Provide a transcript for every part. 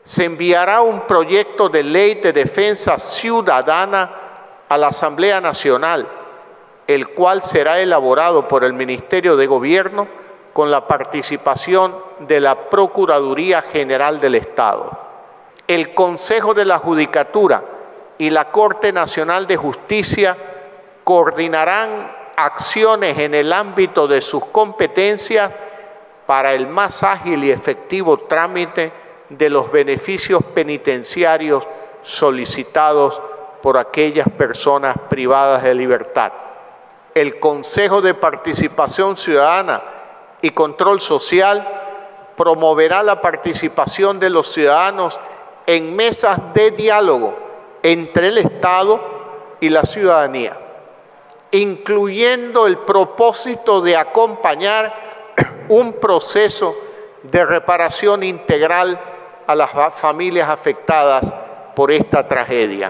Se enviará un proyecto de ley de defensa ciudadana a la Asamblea Nacional, el cual será elaborado por el Ministerio de Gobierno con la participación de la Procuraduría General del Estado. El Consejo de la Judicatura y la Corte Nacional de Justicia coordinarán acciones en el ámbito de sus competencias para el más ágil y efectivo trámite de los beneficios penitenciarios solicitados por aquellas personas privadas de libertad. El Consejo de Participación Ciudadana y Control Social promoverá la participación de los ciudadanos en mesas de diálogo entre el Estado y la ciudadanía, incluyendo el propósito de acompañar un proceso de reparación integral a las familias afectadas por esta tragedia.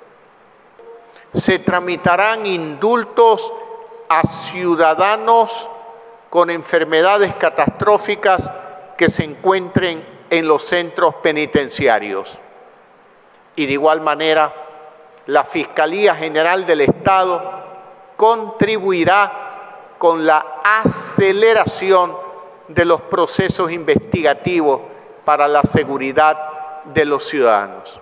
Se tramitarán indultos a ciudadanos con enfermedades catastróficas que se encuentren en los centros penitenciarios. Y de igual manera, la Fiscalía General del Estado contribuirá con la aceleración de los procesos investigativos para la seguridad de los ciudadanos.